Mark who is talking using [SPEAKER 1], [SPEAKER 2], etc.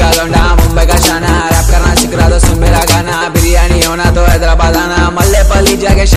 [SPEAKER 1] का लौंडा मुंबई का शाना, रैप करना सीख रहा तो सुन मेरा गाना, बिरयानी होना तो हैदराबाद आना, मल्लेपल्ली जाके